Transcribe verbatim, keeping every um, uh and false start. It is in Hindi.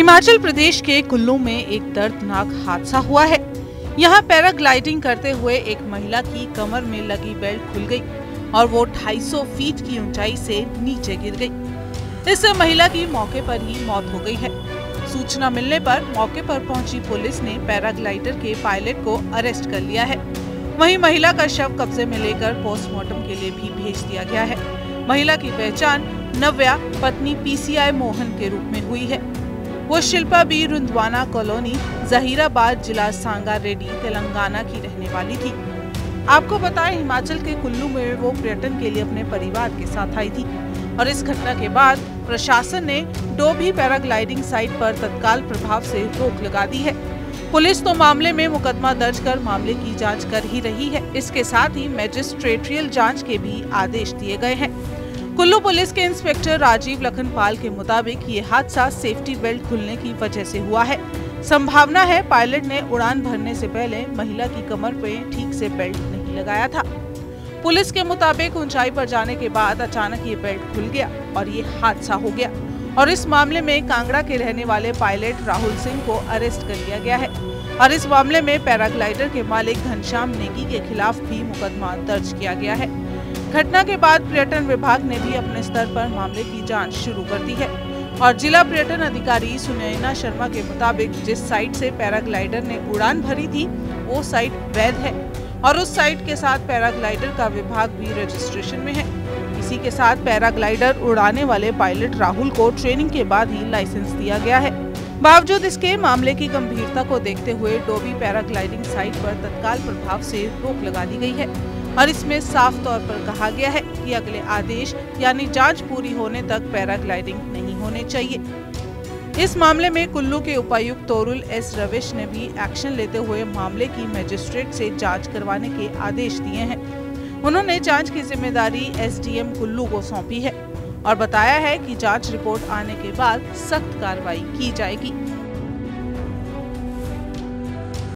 हिमाचल प्रदेश के कुल्लू में एक दर्दनाक हादसा हुआ है। यहाँ पैराग्लाइडिंग करते हुए एक महिला की कमर में लगी बेल्ट खुल गई और वो ढाई सौ फीट की ऊंचाई से नीचे गिर गई। इससे महिला की मौके पर ही मौत हो गई है। सूचना मिलने पर मौके पर पहुंची पुलिस ने पैराग्लाइडर के पायलट को अरेस्ट कर लिया है। वहीं महिला का शव कब्जे में लेकर पोस्टमार्टम के लिए भी भेज दिया गया है। महिला की पहचान नव्या पत्नी पीसीआई मोहन के रूप में हुई है। वो शिल्पा बी रुंधवाना कॉलोनी जहीराबाद जिला सांगारेड्डी तेलंगाना की रहने वाली थी। आपको बताएं, हिमाचल के कुल्लू में वो पर्यटन के लिए अपने परिवार के साथ आई थी और इस घटना के बाद प्रशासन ने डोभी पैराग्लाइडिंग साइट पर तत्काल प्रभाव से रोक लगा दी है। पुलिस तो मामले में मुकदमा दर्ज कर मामले की जांच कर ही रही है। इसके साथ ही मैजिस्ट्रेटियल जांच के भी आदेश दिए गए हैं। कुल्लू पुलिस के इंस्पेक्टर राजीव लखनपाल के मुताबिक ये हादसा सेफ्टी बेल्ट खुलने की वजह से हुआ है। संभावना है पायलट ने उड़ान भरने से पहले महिला की कमर पे ठीक से बेल्ट नहीं लगाया था। पुलिस के मुताबिक ऊंचाई पर जाने के बाद अचानक ये बेल्ट खुल गया और ये हादसा हो गया और इस मामले में कांगड़ा के रहने वाले पायलट राहुल सिंह को अरेस्ट कर लिया गया है और इस मामले में पैराग्लाइडर के मालिक घनश्याम नेगी के खिलाफ भी मुकदमा दर्ज किया गया है। घटना के बाद पर्यटन विभाग ने भी अपने स्तर पर मामले की जांच शुरू कर दी है और जिला पर्यटन अधिकारी सुनैना शर्मा के मुताबिक जिस साइट से पैराग्लाइडर ने उड़ान भरी थी वो साइट वैध है और उस साइट के साथ पैराग्लाइडर का विभाग भी रजिस्ट्रेशन में है। इसी के साथ पैराग्लाइडर उड़ाने वाले पायलट राहुल को ट्रेनिंग के बाद ही लाइसेंस दिया गया है। बावजूद इसके मामले की गंभीरता को देखते हुए डोभी पैराग्लाइडिंग साइट पर तत्काल प्रभाव से रोक लगा दी गई है और इसमें साफ तौर पर कहा गया है कि अगले आदेश यानी जांच पूरी होने तक पैराग्लाइडिंग नहीं होने चाहिए। इस मामले में कुल्लू के उपायुक्त तोरुल एस रविश ने भी एक्शन लेते हुए मामले की मजिस्ट्रेट से जांच करवाने के आदेश दिए हैं। उन्होंने जांच की जिम्मेदारी एसडीएम कुल्लू को सौंपी है और बताया है कि जांच रिपोर्ट आने के बाद सख्त कार्रवाई की जाएगी।